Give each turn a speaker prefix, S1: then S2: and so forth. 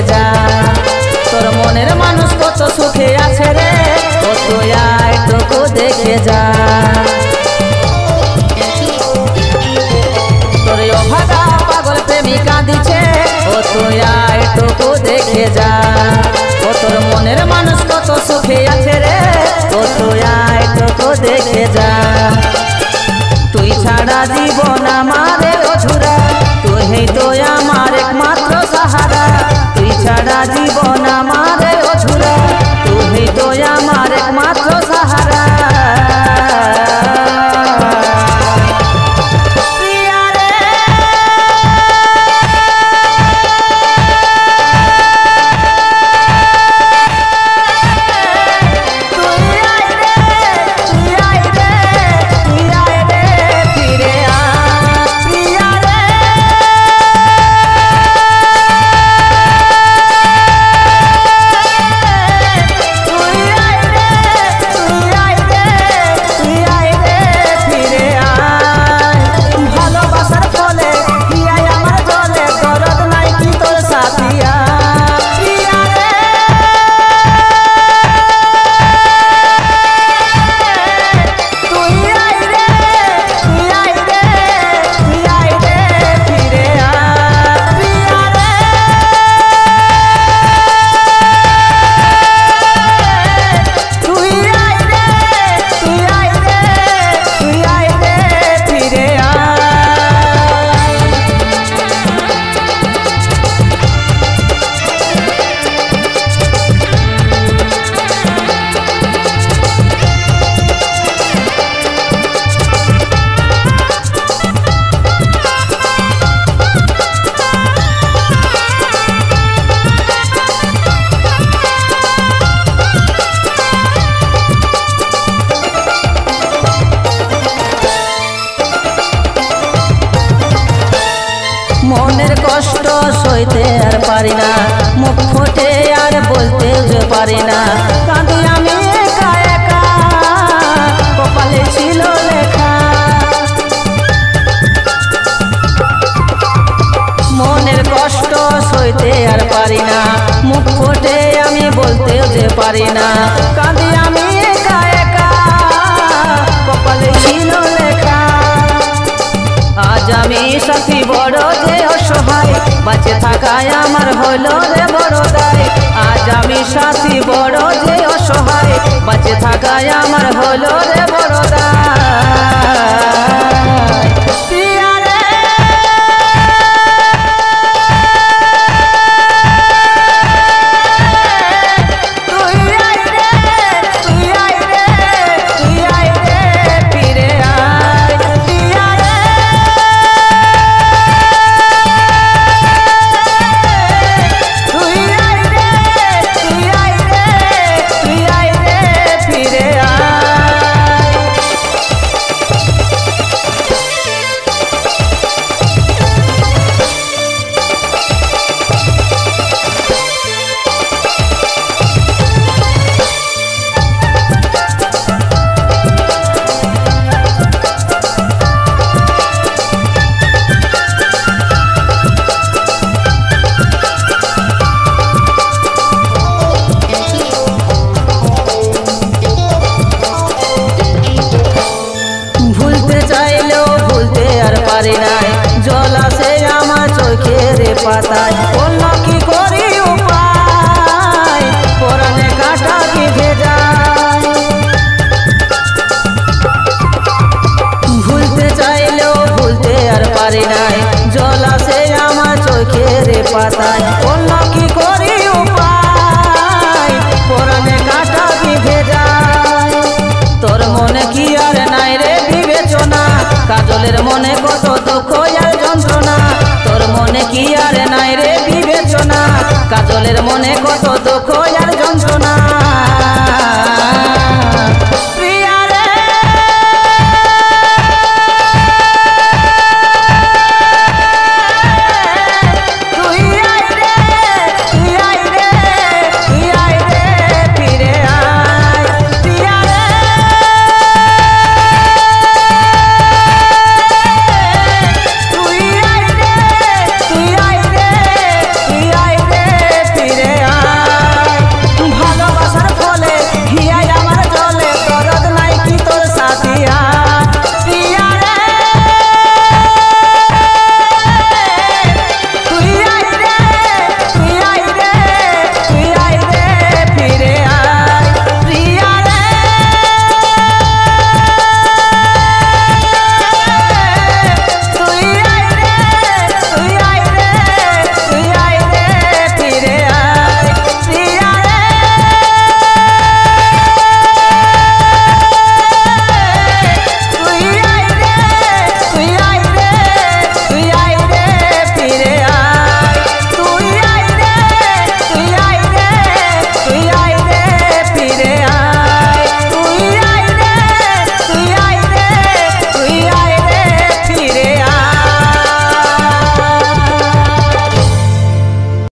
S1: যা। তোর মনের মানুষ কত সুখে আছে রে, ও তুই আয় টুকু দেখে যা। তোর অভাগা পাগল প্রেমিকা দিছে, ও তুই আয় টুকু দেখে যা। ও তোর মনের মানুষ কত সুখে আছে রে, ও তুই আয় টুকু দেখে যা। তুই ছাড়া জীবন আমারে অধুরা, তুই তো আমার একমাত্র সাহারা। তুই ছাড়া জীবন আমারে অধুরা, তুই তো আমার একমাত্র সাহারা। মনের কষ্ট সইতে আর পারি না, মুখ ফুটে আর বলতে যে পারি না। কাঁদি আমি একা একা, কপালে ছিল লেখা। মনের কষ্ট সইতে আর পারি না, মুখ ফুটে আমি বলতে যে পারি না। কাঁদি আমি একা একা, কপালে ছিল লেখা। আজ আমি সাথী বড় যে অসহায়, বাঁচে থাকায় আমার হলো রে বড় দায়। আজ আমি সাথী বড় যে অসহায়, বাঁচে থাকায় আমার হলো রে বড় দায়। জল আসে আমার চোখের পাতায়, অন্য কি করি উপায়, পরাণে কাটা বিঁধে যায়। ভুলতে চাইলেও ভুলতে আর পারি নাই, জল আসে আমার চোখের পাতায়, অন্য কি করি উপায়, পরাণে কাটা বিঁধে যায়। তোর মনে কি আর নাই রে বিবেচনা, কাজলের মনে কত দুঃখ আর যন্ত্রণা। তোর মনে কি আর নাই রে বিবেচনা, কাজলের মনে কত দুঃখ আর যন্ত্রণা।